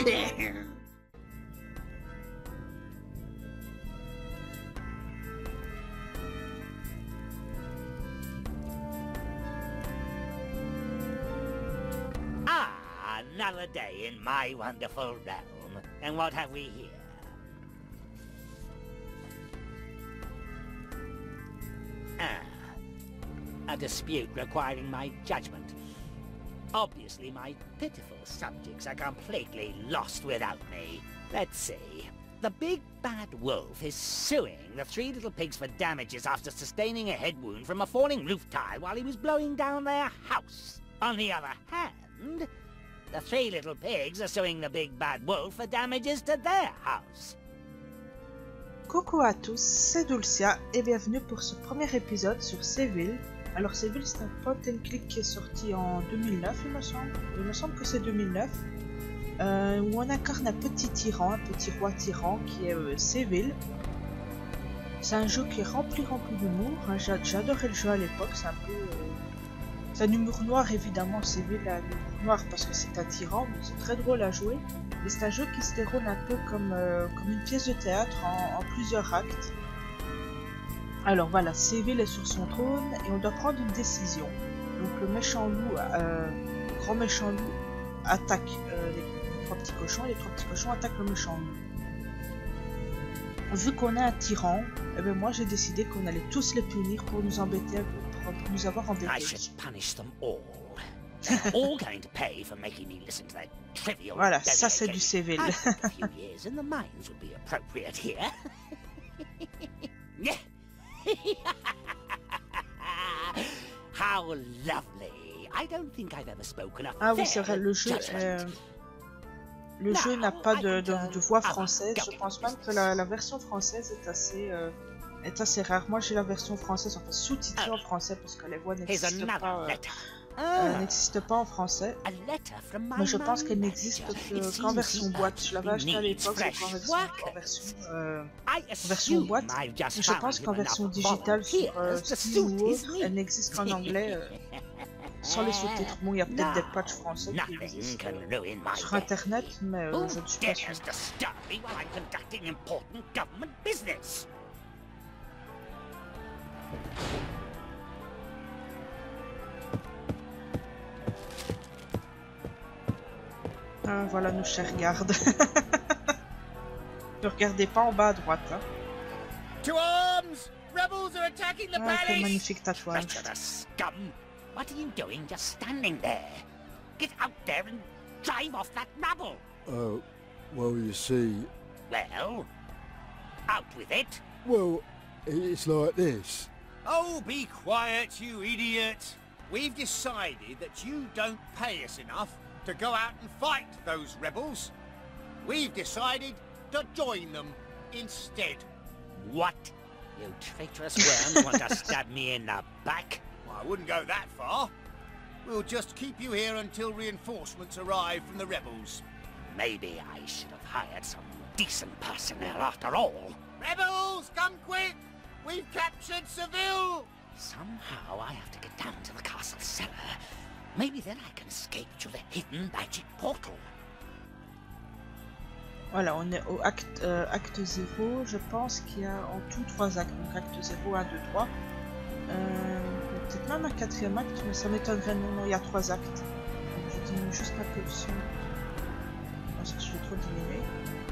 Another day in my wonderful realm. And what have we here? A dispute requiring my judgment. Obviously, my pitiful subjects are completely lost without me. Let's see. The big bad wolf is suing the three little pigs for damages after sustaining a head wound from a falling roof tile while he was blowing down their house. On the other hand, the three little pigs are suing the big bad wolf for damages to their house. Coucou à tous, c'est Dulcia et bienvenue pour ce premier épisode sur Seville. Alors Seville, c'est un point and click qui est sorti en 2009 il me semble. Il me semble que c'est 2009. Où on incarne un petit tyran, un petit roi tyran qui est Seville. C'est un jeu qui est rempli d'humour. Hein. J'adorais le jeu à l'époque, c'est un peu... C'est un humour noir évidemment, Seville a un humour noir parce que c'est un tyran, mais c'est très drôle à jouer. Et c'est un jeu qui se déroule un peu comme une pièce de théâtre en plusieurs actes. Alors voilà, Seville est sur son trône et on doit prendre une décision. Donc le méchant loup, le grand méchant loup attaque les trois petits cochons et les trois petits cochons attaquent le méchant loup. Vu qu'on est un tyran, eh ben moi j'ai décidé qu'on allait tous les punir pour nous embêter, pour nous avoir embêtés. I should punish them all. They're all going to pay for making me listen to that trivial. Voilà, ça c'est du Seville. A few years in the mines would be appropriate here. How lovely! I don't think I've ever spoken a Ah oui, c'est vrai, le jeu n'a pas de voix française. Je pense même que la version française est assez rare. Moi j'ai la version française, enfin sous-titrée en français parce que les voix n'existent pas en français. Mais je pense qu'elle n'existe qu'en version boîte. Je l'avais acheté à l'époque en version boîte. Mais je pense qu'en version digitale sur Steam ou autre, elle n'existe qu'en anglais. Sans les sous-titres. Bon, il y a peut-être des patchs français qui existent sur internet, mais je ne suis pas sûr. Voilà nos chers gardes. Ne regardez pas en bas à droite. Hein. To arms! Rebels are attacking the palace! Quel magnifique tatouage. What are you doing just standing there? Get out there and drive off that rabble! Well, you see... Well? Out with it! Well, it's like this. Oh, be quiet, you idiot! We've decided that you don't pay us enough to go out and fight those rebels. We've decided to join them instead. What? You traitorous worms want to stab me in the back? I wouldn't go that far. We'll just keep you here until reinforcements arrive from the rebels. Maybe I should have hired some decent personnel after all. Rebels, come quick! We've captured Seville! Somehow I have to get down to the castle cellar. Maybe then I can escape through the hidden magic portal. Voilà, on est au acte 0. Je pense qu'il y a en tout 3 actes. Donc acte 0, 1, 2, 3. Peut-être même un 4e acte, mais ça m'étonnerait. Non, il y a 3 actes. Donc je diminue juste un peu le son. Parce que je vais trop diminuer.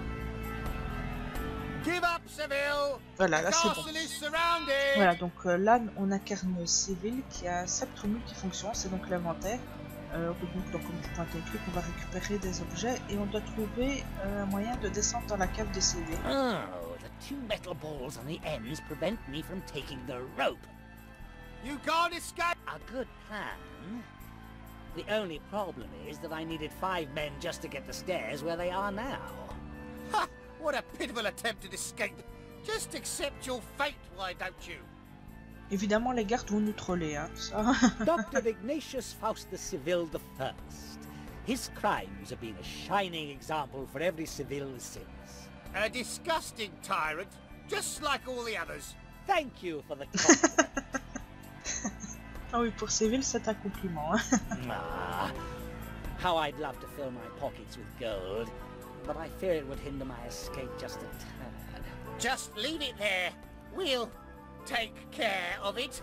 Give up, Seville. Voilà, là c'est bon. Voilà, donc là on incarne Seville qui a 7 multifonctions, c'est donc l'inventaire. Donc comme du point et clic, on va récupérer des objets et on doit trouver un moyen de descendre dans la cave de Seville. Oh, the 2 metal balls on the ends prevent me from taking the rope. You can't escape! A good plan. The only problem is that I needed 5 men just to get the stairs where they are now. Ha! What a pitiful attempt at escape! Just accept your fate, why don't you? Évidemment, les gardes vont nous troller, hein, ça. Dr. Ignatius Faustus Seville I. His crimes have been a shining example for every Seville since. A disgusting tyrant, just like all the others. Thank you for the compliment. Ah oui, pour Seville, c'est un compliment. Hein. Ah, how I'd love to fill my pockets with gold. but I fear it would hinder my escape just a tad. Just leave it there. We'll take care of it.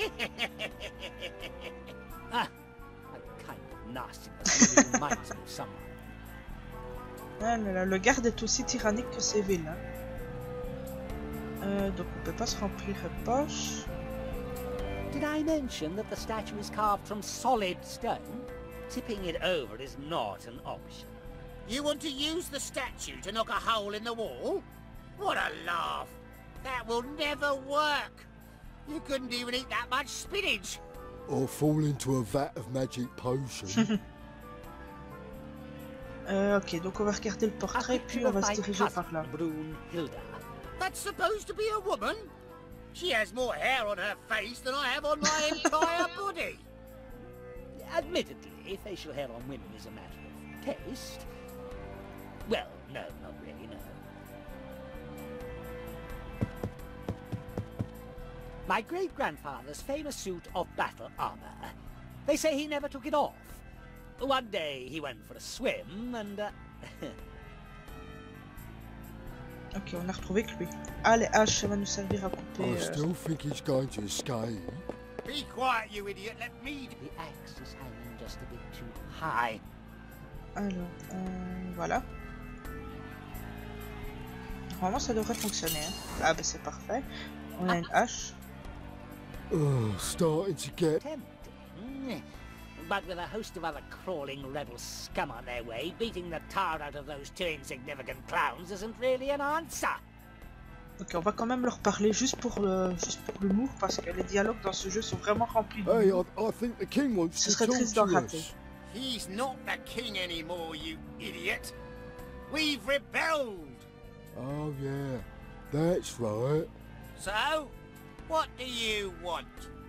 Ah, that kind of nastiness really reminds me of someone. Ah là là, le garde est aussi tyrannique que Séville. Hein. Donc on peut pas se remplir les poches. Did I mention that the statue is carved from solid stone? Tipping it over is not an option. You want to use the statue to knock a hole in the wall? What a laugh! That will never work! You couldn't even eat that much spinach! Or fall into a vat of magic potion. Ok, donc on va regarder le portrait puis on va se diriger par là. Brunhilda. That's supposed to be a woman? She has more hair on her face than I have on my entire body! Admittedly, facial hair on women is a matter of taste. Well, no, not really, no. My great-grandfather's famous suit of battle armor. They say he never took it off. One day he went for a swim and... Ok, on a retrouvé que lui. Ah, les haches, ça va nous servir à couper... I still think he's going to escape. Be quiet, you idiot! Let me... The axe is hanging just a bit too high. Alors, voilà. Normalement, ça devrait fonctionner. Hein. Ah, bah c'est parfait. On a une hache. Oh, starting to get... Tempting. But with a host of other crawling rebel scum on their way, beating the tar out of those two insignificant clowns isn't really an answer. Ok, on va quand même leur parler juste pour l'humour parce que les dialogues dans ce jeu sont vraiment remplis de Hey, humour. I think the king wants Ce to serait talk triste d'en to rater. us. He's not the king anymore, you idiot! We've rebelled! Oh, yeah. That's right. So, what do you want?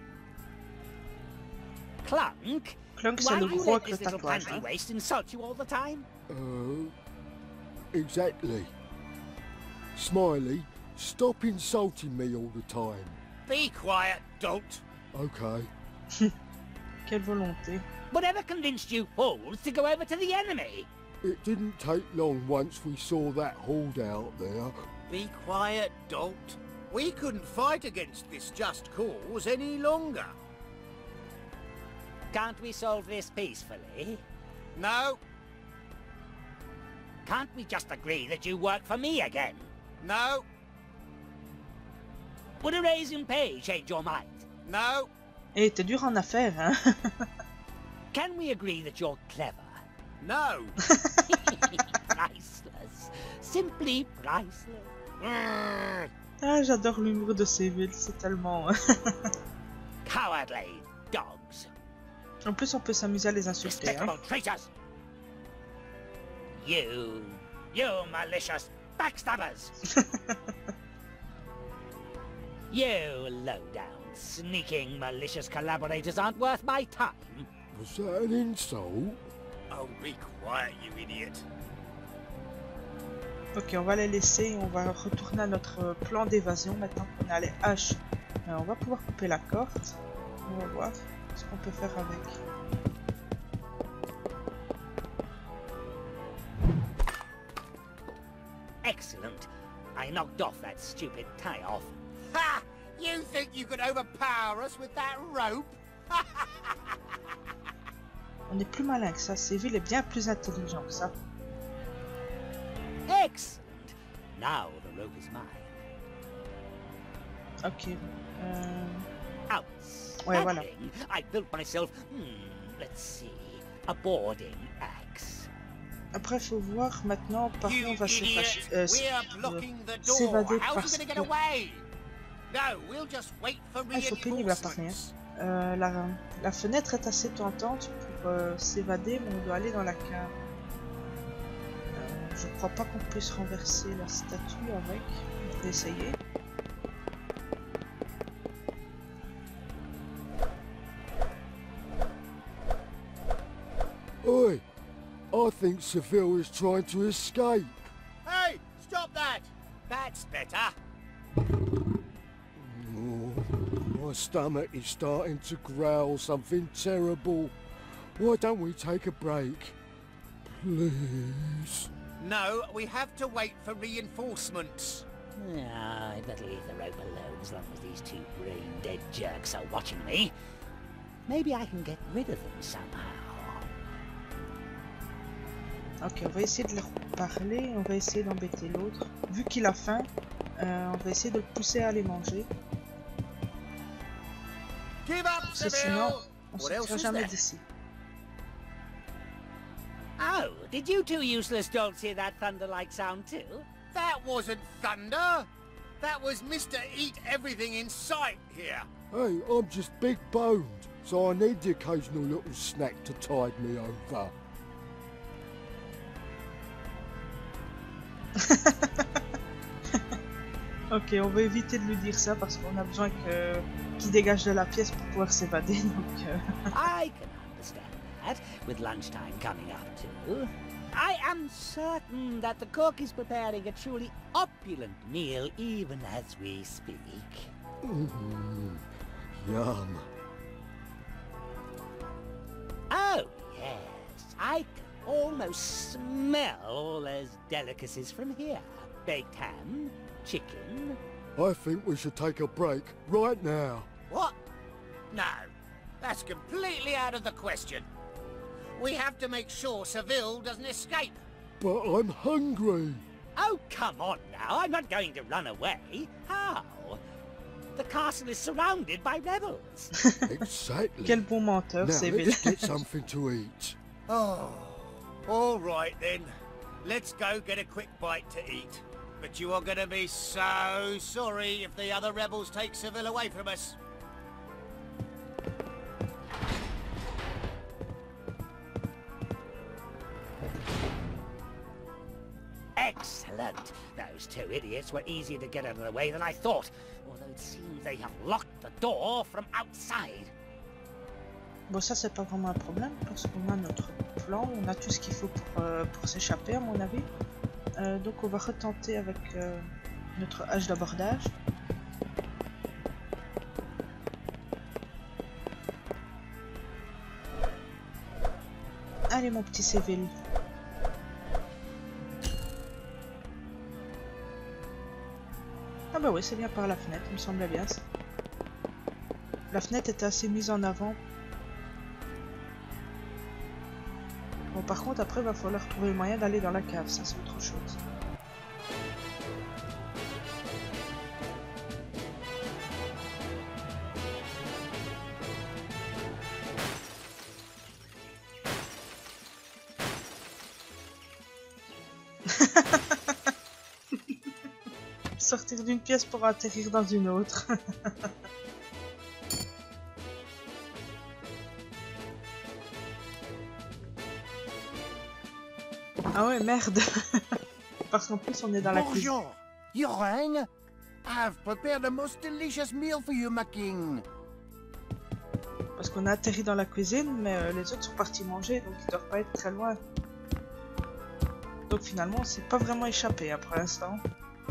Clunk? Clunk, c'est Why le do you gros let avec le this little tatouage. panty Hein. waste insult you all the time? Exactly. Smiley, stop insulting me all the time. Be quiet, dolt! Okay. Quelle volonté. Whatever convinced you fools to go over to the enemy? It didn't take long once we saw that horde out there. Be quiet, dolt. We couldn't fight against this just cause any longer. Can't we solve this peacefully? No, Can't we just agree that you work for me again? no, Would a raise in pay change your mind? no, Eh, t'es dur en affaires, hein. Can we agree that you're clever? no. Priceless. Simply priceless. Grrr. Ah, j'adore l'humour de Séville, c'est tellement... Cowardly dogs. En plus, on peut s'amuser à les insulter, hein. Despicable traitors. You malicious backstabbers. You low-down, sneaking, malicious collaborators aren't worth my time. Was that an insult? Oh, be quiet, you idiot. Ok, on va les laisser et on va retourner à notre plan d'évasion. Maintenant qu'on a les haches, on va pouvoir couper la corde. On va voir ce qu'on peut faire avec. Excellent. I knocked off that stupid tie-off. Ha! You think you could overpower us with that rope? On est plus malin que ça. Séville est bien plus intelligent que ça. Excellent. Now the rope is mine. Ok. Outstanding. Ouais, voilà. I built myself, let's see, a boarding axe. Après, il faut voir maintenant par où You on va idiot! We're blocking the door. s'évader How's he parce gonna que... get away? No, we'll just wait for Ah, c'est pénible à parler. reinforcements. La fenêtre est assez tentante pour s'évader, mais on doit aller dans la cave. Je crois pas qu'on puisse renverser la statue avec. On peut essayer. Oi! I think Seville is trying to escape. Hey, stop that! That's better. Oh, my stomach is starting to growl something terrible. Why don't we take a break? Please. No, we have to wait for reinforcements. Ah, I'd better leave the rope alone as long as these two brain-dead jerks are watching me. Maybe I can get rid of them somehow. Ok, on va essayer de leur parler, on va essayer d'embêter l'autre. Vu qu'il a faim, on va essayer de le pousser à aller manger. Give up, Parce que Seville! sinon, on What else sortira is jamais there? d'ici. Oh, did you two useless dolts hear that thunder-like sound too? That wasn't thunder! That was Mr. Eat Everything in sight here! Hey, I'm just big boned, so I need the occasional little snack to tide me over. Ok, on va éviter de lui dire ça parce qu'on a besoin qu'il dégage de la pièce pour pouvoir s'évader. Donc, I can understand that, with lunchtime coming up too. I am certain that the cook is preparing a truly opulent meal even as we speak. Yum. Oh, yes, I can almost smell all those delicacies from here. Baked ham, chicken. I think we should take a break right now. What? No, that's completely out of the question. We have to make sure Seville doesn't escape. But I'm hungry. Oh, come on now, I'm not going to run away. How? The castle is surrounded by rebels. Exactly. quel bon menteur, Now Seville. let's get something to eat. Oh, all right then. Let's go get a quick bite to eat. But you are going to be so sorry if the other rebels take Seville away from us. Excellent. Those two idiots were easier to get out of the way than I thought. Although it seems they have locked the door from outside. Bon, ça c'est pas vraiment un problème parce qu'on a notre plan, on a tout ce qu'il faut pour s'échapper à mon avis. Donc on va retenter avec notre hache d'abordage. Allez mon petit Seville. Ah bah oui, c'est bien par la fenêtre, il me semblait bien ça. La fenêtre était assez mise en avant. Bon, par contre, après, il va falloir trouver le moyen d'aller dans la cave, ça c'est autre chose. Sortir d'une pièce pour atterrir dans une autre. Ah ouais, merde. Parce qu'en plus, on est dans la cuisine. Bonjour, you rang? I've prepared a most delicious meal for you, my king. Parce qu'on a atterri dans la cuisine, mais les autres sont partis manger, donc ils doivent pas être très loin. Donc finalement, on s'est pas vraiment échappé hein, pour l'instant.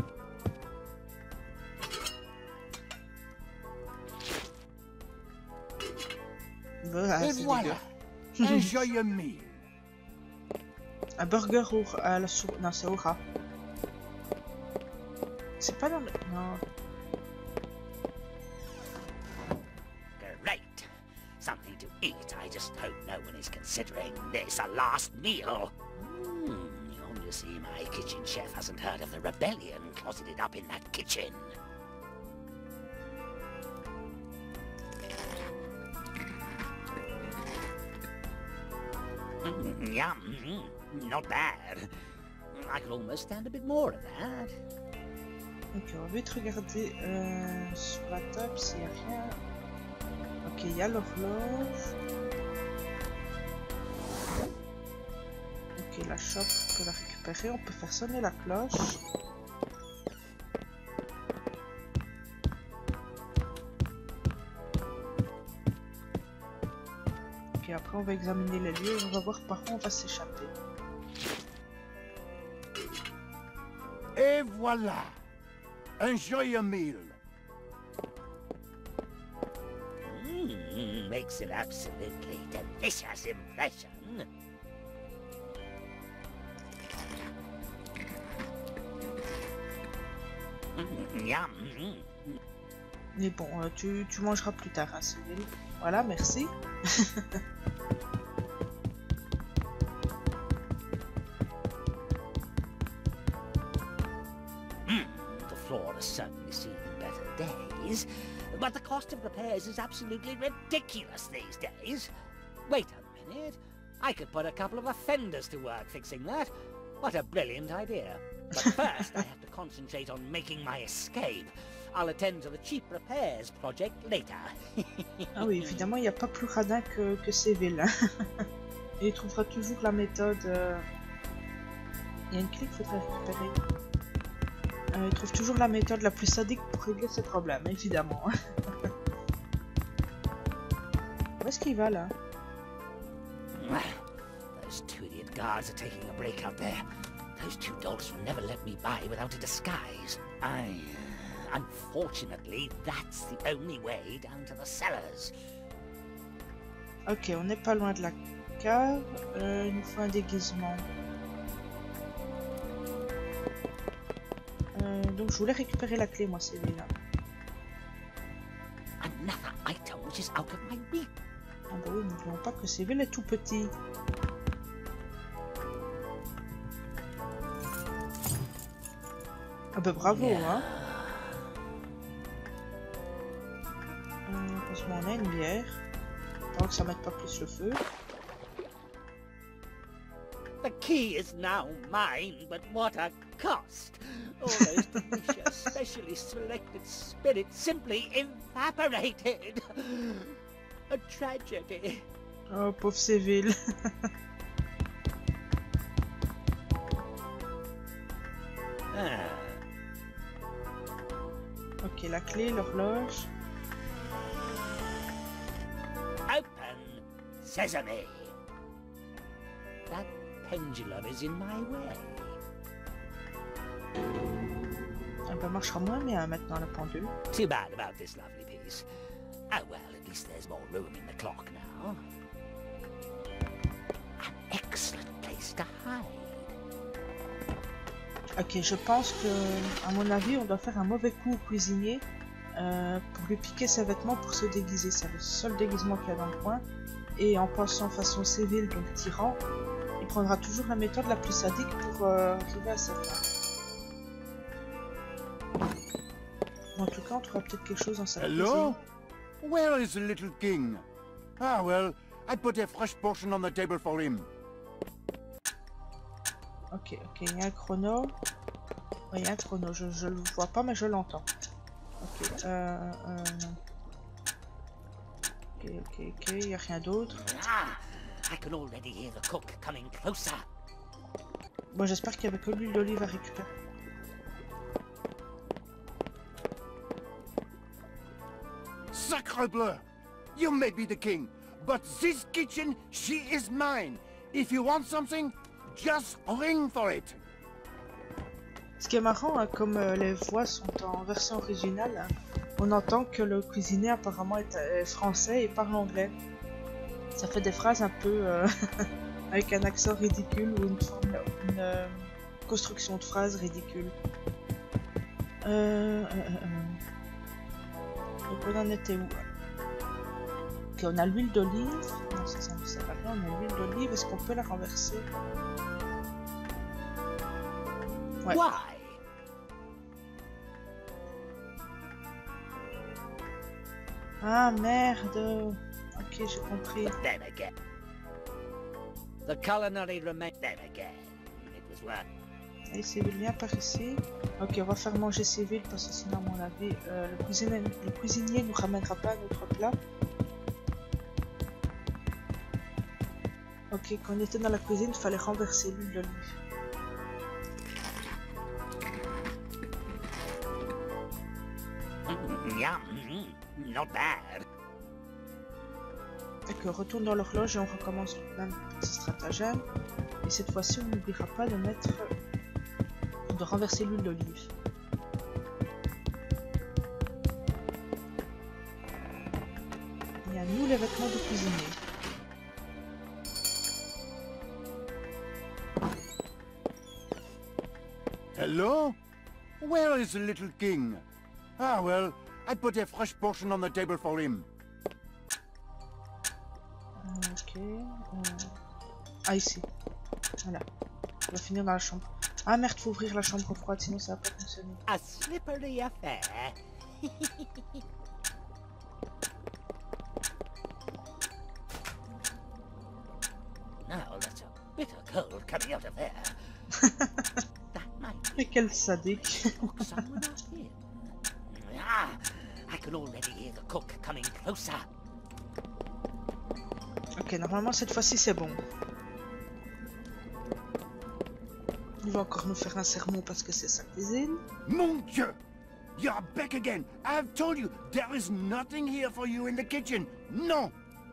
Voilà, Et c'est voilà. dégueu. Enjoy your meal. Un burger à la soupe. Non, c'est au rat. C'est pas dans le... Non. Great. Something to eat. I just hope no one is considering this a last meal. Obviously my kitchen chef hasn't heard of the rebellion closeted up in that kitchen. Yum. Not bad. I could almost stand a bit more of that. Ok, on va vite regarder sur la table s'il n'y a rien. Ok, il y a l'horloge. Ok, la chope, on peut la récupérer. On peut faire sonner la cloche. Ok, après on va examiner les lieux et on va voir par où on va s'échapper. Et voilà. Enjoy your meal. Makes an absolutely delicious impression. Yum. Mais bon, tu mangeras plus tard, hein, Cyril. Voilà, merci. The floor has certainly seen better days, but the cost of repairs is absolutely ridiculous these days. Wait a minute. I could put a couple of offenders to work fixing that. What a brilliant idea. But first, I have to concentrate on making my escape. I'll attend to the cheap repairs project later. Ah oui, évidemment, il n'y a pas plus radin que Séville. Et il trouvera toujours la méthode... Il y a une clé qu'il faudrait récupérer. Il trouve toujours la méthode la plus sadique pour régler ce problème, évidemment. Où est-ce qu'il va, là? Those two idiot guards are taking a break out there. Those two dogs will never let me by without a disguise. Unfortunately, that's the only way down to the cellars. Ok, on n'est pas loin de la cave. Il nous faut un déguisement. Donc je voulais récupérer la clé, moi, celui-là. Another item which is out of my reach. Ah bah oui, n'oublions pas que Séville est tout petit. Ah bah bravo, hein. Heureusement, on a une bière. Tant que ça mette pas plus le feu. The key is now mine, but what a cost! All those delicious, specially selected spirits simply evaporated. A tragedy. Oh, pauvre Séville. Ok, la clé, l'horloge. Open sesame. That pendulum is in my way. Ah bah marchera moins bien maintenant, la pendule. Too bad about this lovely piece. Oh well, at least there's more room in the clock now. An excellent place to hide. Ok, je pense que, à mon avis, on doit faire un mauvais coup au cuisinier pour lui piquer ses vêtements pour se déguiser. C'est le seul déguisement qu'il y a dans le coin. Et en pensant façon Séville, donc tyran, il prendra toujours la méthode la plus sadique pour arriver à cette fin. En tout cas, on trouvera peut-être quelque chose dans sa Hello? cuisine. Where is the little king? Ah, well, I put a fresh portion on the table for him. Ok, il y a un chrono. Ouais, il y a un chrono, je le vois pas mais je l'entends. Ok, ok, il y a rien d'autre. I can already hear the cook coming closer. Bon, j'espère qu'il y avait que l'huile d'olive à récupérer. Sacre bleu! You may be the king, but this kitchen, she is mine. If you want something, just ring for it. Ce qui est marrant, hein, comme les voix sont en version originale, hein, on entend que le cuisinier apparemment est français et parle anglais. Ça fait des phrases un peu avec un accent ridicule ou une construction de phrases ridicule. Donc on en était où? Ok, on a l'huile d'olive. Non, ça ne sert à rien. On a l'huile d'olive. Est-ce qu'on peut la renverser? Ouais. Why? Ah merde. Ok, j'ai compris. But then again. The culinary remains. Then again. It was worth. Et Séville vient par ici. Ok, on va faire manger Séville parce que sinon, à mon avis, le cuisinier nous ramènera pas notre plat. Ok, quand on était dans la cuisine, il fallait renverser l'huile d'olive. Yum. Not bad. Ok, on retourne dans l'horloge et on recommence le même petit stratagème. Et cette fois-ci, on n'oubliera pas de mettre... de renverser l'huile d'olive. Et à nous les vêtements de cuisinier. Hello? Where is the little king? Ah well, I put a fresh portion on the table for him. Ok. Ah, ici. Voilà. On va finir dans la chambre. Ah merde, faut ouvrir la chambre froide, sinon ça va pas fonctionner. A slippery affair. Now that's a bitter cold coming out of there. That might Mais quel sadique. cook someone up in. Ah, I can already hear the cook coming closer. Ok, normalement cette fois-ci c'est bon. Il va encore nous faire un sermon parce que c'est sa cuisine. Mon Dieu! You're back again! I've told you, there is nothing here for you in the kitchen! No!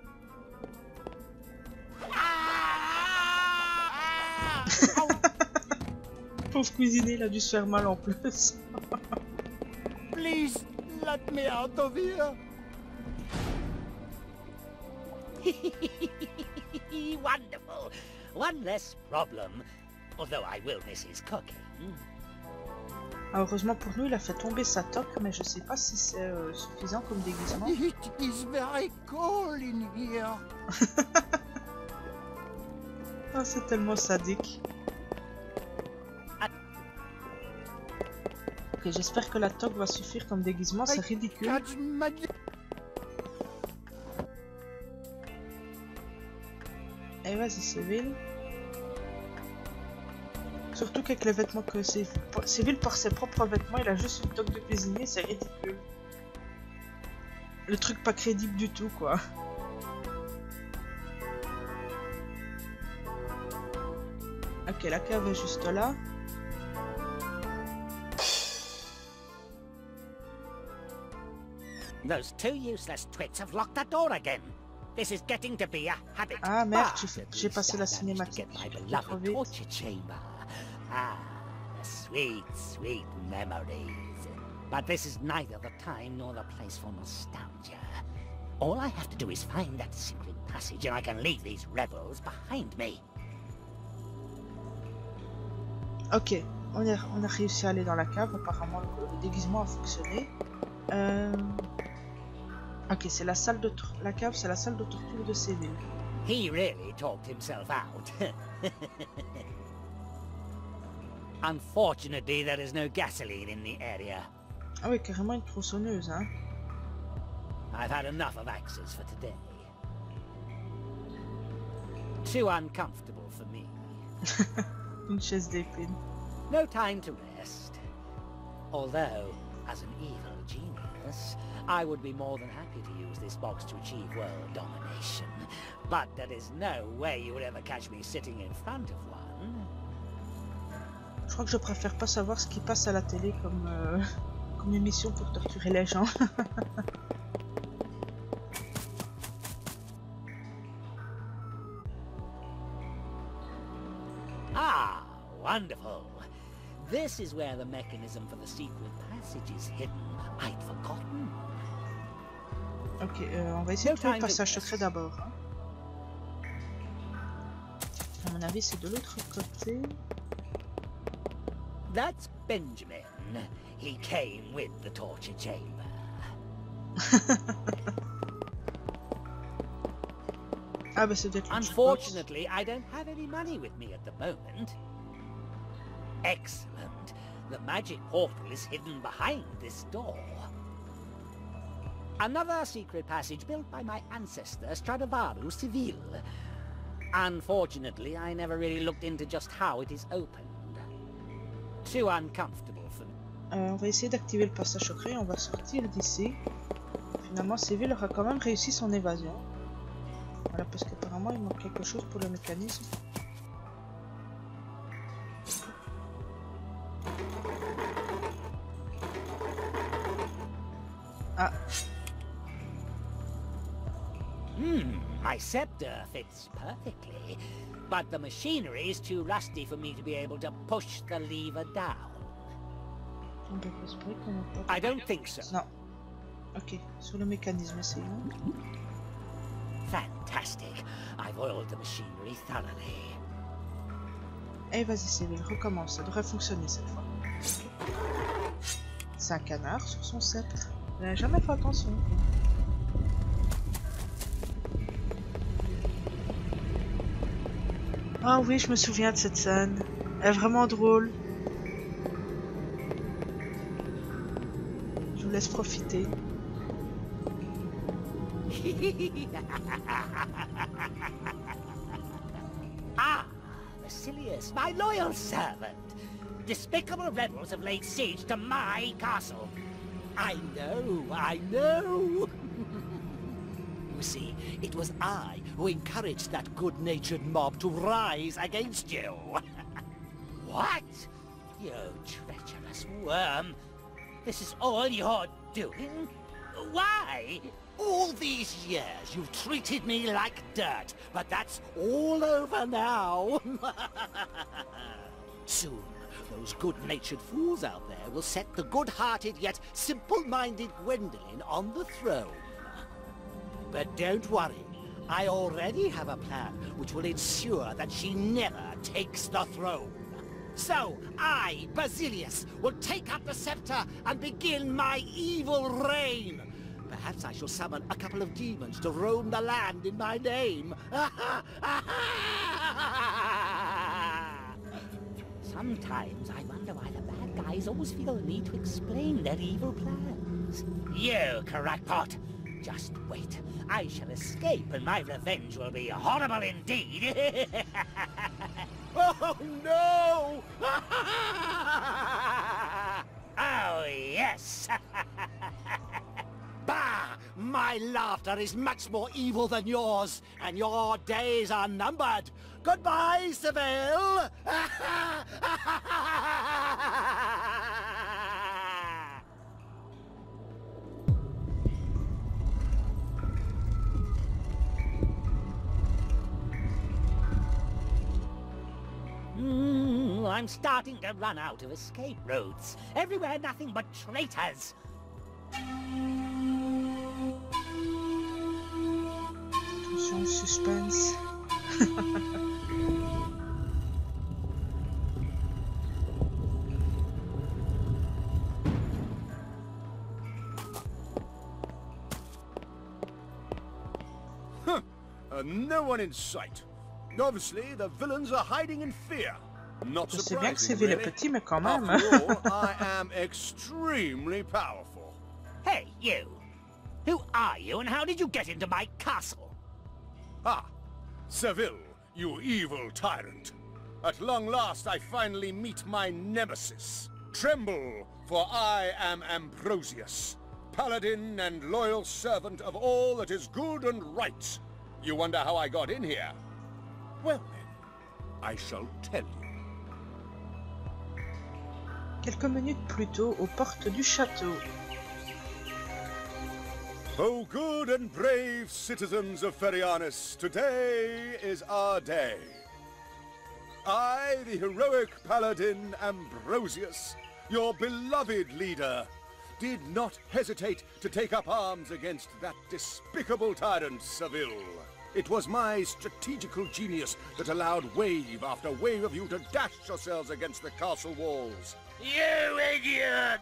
Pauvre cuisinier, il a dû se faire mal en plus. Please, let me out of here! Wonderful. One less problem. Although I will miss his cooking. Ah, heureusement pour nous, il a fait tomber sa toque, mais je sais pas si c'est suffisant comme déguisement. It is very cold in here. Ah, c'est tellement sadique. Ok, j'espère que la toque va suffire comme déguisement, c'est ridicule. Catch my... Et vas-y, Séville. Surtout qu'avec les vêtements que Séville porte ses propres vêtements, il a juste une toque de cuisinier, c'est ridicule. Le truc pas crédible du tout, quoi. Ok, la cave est juste là. Those two useless twits have locked that door again. This is getting to be a habit. Ah merde, But j'ai passé la at least I managed to cinématique. get my Trop beloved vite. torture chamber. Ah, the sweet, sweet memories. But this is neither the time nor the place for nostalgia. All I have to do is find that secret passage and I can leave these rebels behind me. Ok, on a réussi à aller dans la cave, apparemment le déguisement a fonctionné. Ok, c'est la salle de la cave, c'est la salle de torture de Séville. He really talked himself out. Unfortunately, there is no gasoline in the area. Ah oui, carrément une tronçonneuse, hein. I've had enough of axes for today. Too uncomfortable for me. Une chaise d'épine. No time to rest. Although, as an evil genius, I would be more than happy to use this box to achieve world domination. But there is no way you would ever catch me sitting in front of one. Je crois que je préfère pas savoir ce qui passe à la télé comme émission pour torturer les gens. Ah, wonderful. This is where the mechanism for the secret passage is hidden. I'd forgotten. Ok, on va essayer de trouver le passage secret d'abord. Hein. À mon avis, c'est de l'autre côté. That's Benjamin. He came with the torture chamber. Ah bah c'est peut-être le Unfortunately, I don't have any money with me at the moment. Excellent. The magic portal is hidden behind this door. Another secret passage built by my ancestor Stradivaru Civil. Unfortunately, I never really looked into just how it is opened. Too uncomfortable for me. On va essayer d'activer le passage secret, on va sortir d'ici. Finalement, Séville aura quand même réussi son évasion. Voilà, parce qu'apparemment il manque quelque chose pour le mécanisme. Ah. My scepter fits perfectly, but the machinery is too rusty for me to be able to push the lever down. On peut espérer qu'on n'a pas... I don't think so. Non. Ok, sur le mécanisme, essayons. Fantastic. I've oiled the machinery thoroughly. Eh vas-y Séville, recommence, ça devrait fonctionner cette fois. C'est un canard sur son sceptre. Elle n'a jamais fait attention. Ah oui, je me souviens de cette scène. Elle est vraiment drôle. Je vous laisse profiter. Ah, Basilius, my loyal servant. Despicable rebels have laid siege to my castle. I know. You see, it was I who encouraged that good-natured mob to rise against you. What? You treacherous worm. This is all you're doing? Why? All these years you've treated me like dirt, but that's all over now. Soon, those good-natured fools out there will set the good-hearted yet simple-minded Gwendolyn on the throne. But don't worry, I already have a plan which will ensure that she never takes the throne. So, I, Basilius, will take up the scepter and begin my evil reign. Perhaps I shall summon a couple of demons to roam the land in my name. Sometimes I wonder why the bad guys always feel the need to explain their evil plans. You crackpot! Just wait. I shall escape and my revenge will be horrible indeed. Oh, no! Oh, yes! Bah! My laughter is much more evil than yours, and your days are numbered. Goodbye, Seville! I'm starting to run out of escape routes. Everywhere nothing but traitors. Attention, suspense. No one in sight. Obviously, the villains are hiding in fear. Not Je sais bien que surprising, Séville est really. petit, mais quand même. After all, I am extremely powerful. Hey, you! Who are you and how did you get into my castle? Ah, Seville, you evil tyrant. At long last, I finally meet my nemesis. Tremble, for I am Ambrosius, paladin and loyal servant of all that is good and right. You wonder how I got in here? Well then, I shall tell you. Quelques minutes plus tôt, aux portes du château. O good and brave citizens of Ferianus, today is our day. I, the heroic paladin Ambrosius, your beloved leader, did not hesitate to take up arms against that despicable tyrant, Seville. It was my strategical genius that allowed wave after wave of you to dash yourselves against the castle walls. You idiot!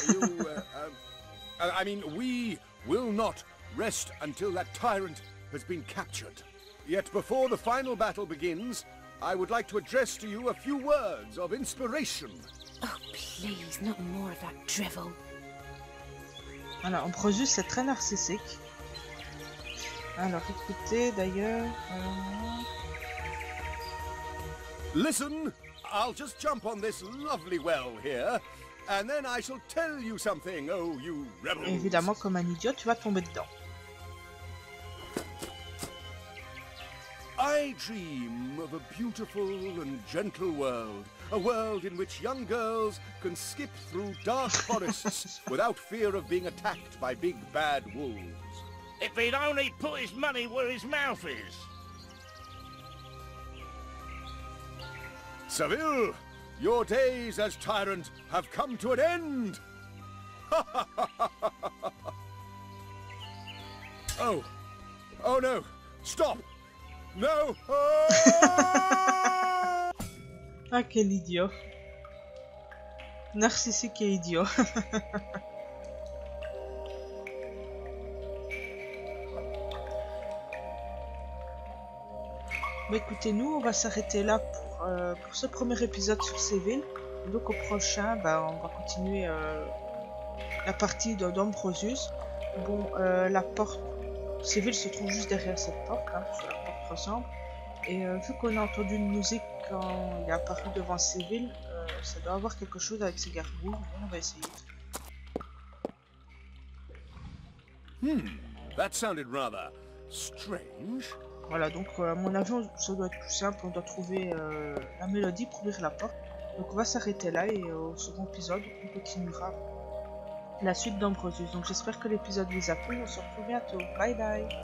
I mean, we will not rest until that tyrant has been captured. Yet before the final battle begins, I would like to address to you a few words of inspiration. Oh, please, not more of that drivel. Alors, Ambrosius est très narcissique. Alors, écoutez, d'ailleurs... Listen, I'll just jump on this lovely well here, and then I shall tell you something, oh, you rebels. Évidemment, comme un idiot, tu vas tomber dedans. I dream of a beautiful and gentle world. A world in which young girls can skip through dark forests without fear of being attacked by big bad wolves. If he'd only put his money where his mouth is. Seville, your days as tyrant have come to an end! Oh. Oh no! Stop! No! Ah, quel idiot. Narcissique et idiot. Bah écoutez, nous on va s'arrêter là pour ce premier épisode sur Séville. Et donc au prochain, bah, on va continuer la partie d'Ambrosius. Bon, la porte Séville se trouve juste derrière cette porte, hein, sur la porte ressemble. Et vu qu'on a entendu une musique quand il est apparu devant Séville, ça doit avoir quelque chose avec ces gargouilles. On va essayer. That sounded rather strange. Voilà, donc à mon avis, ça doit être plus simple. On doit trouver la mélodie pour ouvrir la porte. Donc on va s'arrêter là et au second épisode, on continuera la suite d'Ambrosius. Donc j'espère que l'épisode vous a plu. On se retrouve bientôt. Bye bye.